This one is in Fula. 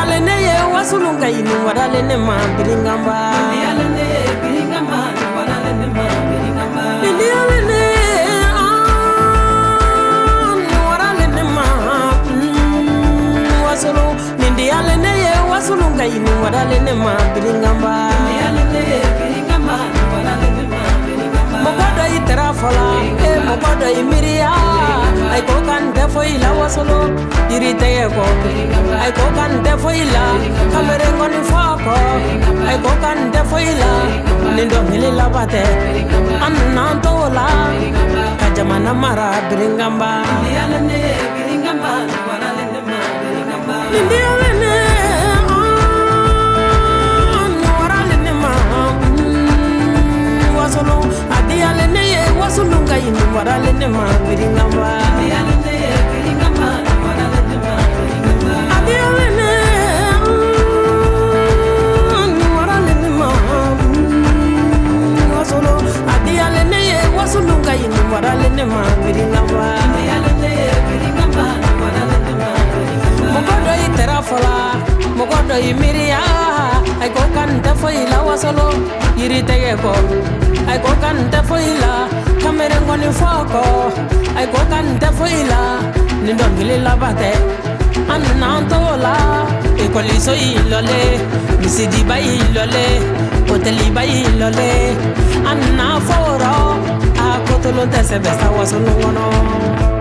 Ndiale ne ye wasulunga inu warale ne ma biringamba. Ndiale ne biringamba warale ne ma biringamba. Ndiale ne warale ne ma wasulu. Ndiale ne ye wasulunga inu warale ne ma biringamba. Ndiale ne biringamba warale ne ma biringamba. Mokodo itera fola, mokodo imiria. Ay ko kan defo ila wasulu. Irite ko ay ko kan defo ila kamere ngoni foko ay ko kan defo ila nindo ngili labate anna tola kajamana mara biringamba yalane biringamba warale ma biringamba ndialene warale ma wasolo adialene ye wasulu ngai ni warale ma biringamba yalane biringamba wasulunga yini warale ne ma biringamba mogodo itera fola mogodo imiria ay ko kan defo ila wasolo yiri tege ko ay ko kan defo ila kamere ngoni foko ay ko kan defo ila ni ndongili labate anna tola e koliso ilole misidi ba ilole hoteli ba ilole anna foro akotolo tese besta wasulungono